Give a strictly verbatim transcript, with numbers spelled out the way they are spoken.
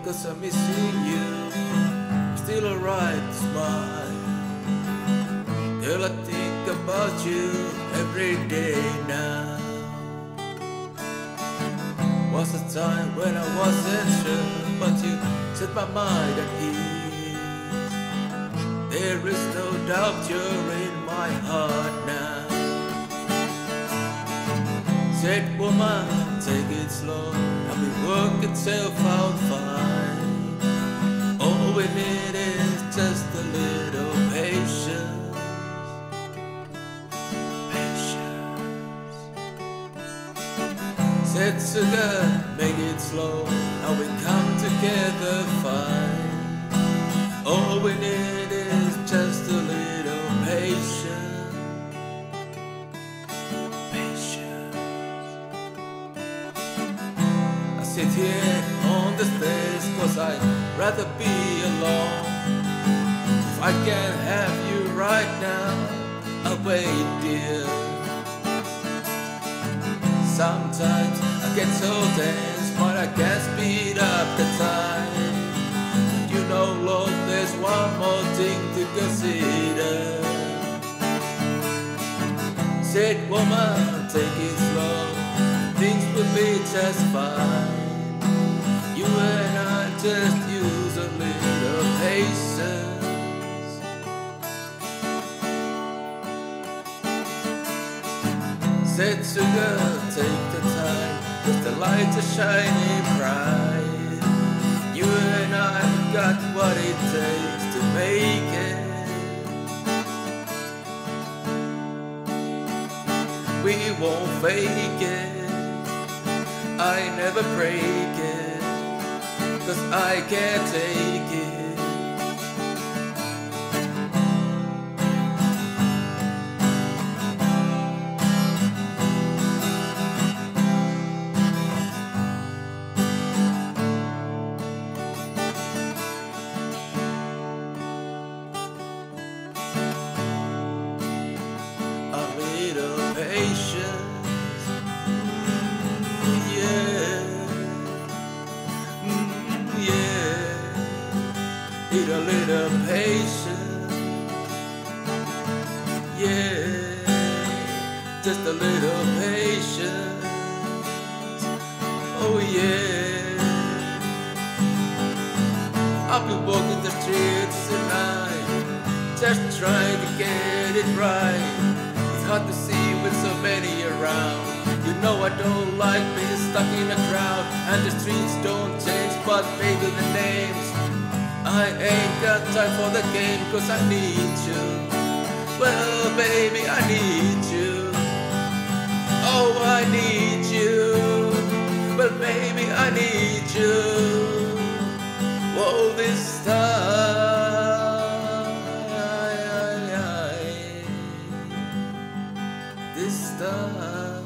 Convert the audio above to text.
'cause I'm missing you. Still alright to smile. Girl, I think about you every day now. Was a time when I wasn't sure, but you set my mind at ease. There is no doubt you're in my heart now. Said woman, take it slow, and we work itself out fine. All we need is just a little patience. Patience. Said sugar, make it slow, and we come together fine. All we need is just a little patience. Sit here on the stairs, 'cause I'd rather be alone. If I can't have you right now, I'll wait, dear. Sometimes I get so tense, but I can't speed up the time. You know, Lord, there's one more thing to consider. Said woman, take it slow, things will be just fine. You and I just use a little patience. Said sugar, take the time, 'cause the lights are shining bright. You and I got what it takes to make it. We won't fake it, I never break it, 'cause I can't take it. A little patience, yeah. Need a little patience, yeah, just a little patience, oh yeah. I've been walking the streets tonight, just trying to get it right. It's hard to see with so many around. You know I don't like being stuck in a crowd, and the streets don't change, but maybe the names. I ain't got time for the game, 'cause I need you. Well, baby, I need you. Oh, I need you. Well, baby, I need you. Whoa, this time, this time.